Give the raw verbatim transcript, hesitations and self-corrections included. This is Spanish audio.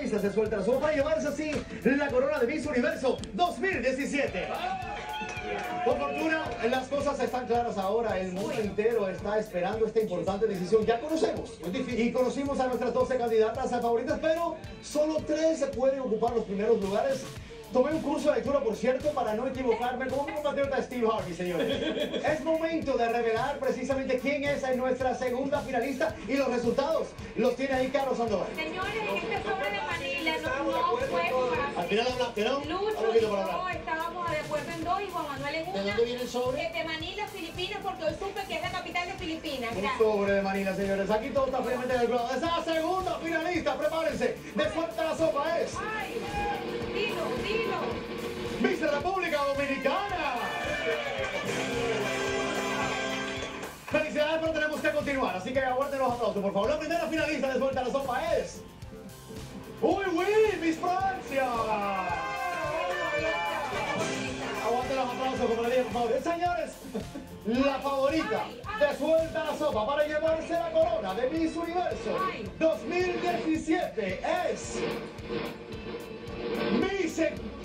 finalistas de Suelta la Sopa para llevarse así la corona de Miss Universo dos mil diecisiete. Por fortuna, las cosas están claras ahora. El mundo entero está esperando esta importante decisión. Ya conocemos y conocimos a nuestras doce candidatas a favoritas, pero solo tres se pueden ocupar los primeros lugares. Tomé un curso de lectura, por cierto, para no equivocarme como mi compatriota Steve Harvey, señores. Es momento de revelar precisamente quién es nuestra segunda finalista y los resultados los tiene ahí Carlos Sandoval. Señores, en este sobre de Manila no, no fue fácil. Al final hablaste, ¿no? Lucho y yo estábamos de acuerdo en dos y Juan Manuel en una. ¿De dónde viene el sobre? De Manila, Filipinas, porque hoy supe que es la capital de Filipinas. Un Gracias. sobre de Manila, señores. Aquí todo está fríamente calculado. Esa segunda finalista, prepárense. De Suelta la Sopa es... Ay, dilo, dilo. Miss República Dominicana. Felicidades, pero tenemos que continuar, así que aguarden los aplausos, por favor. La primera finalista de Suelta la Sopa es... ¡Uy, uy! ¡Miss Francia! Aguanten los aplausos, como le dije, por favor. Señores, la favorita de Suelta la Sopa para llevarse la corona de Miss Universo dos mil diecisiete es... Miss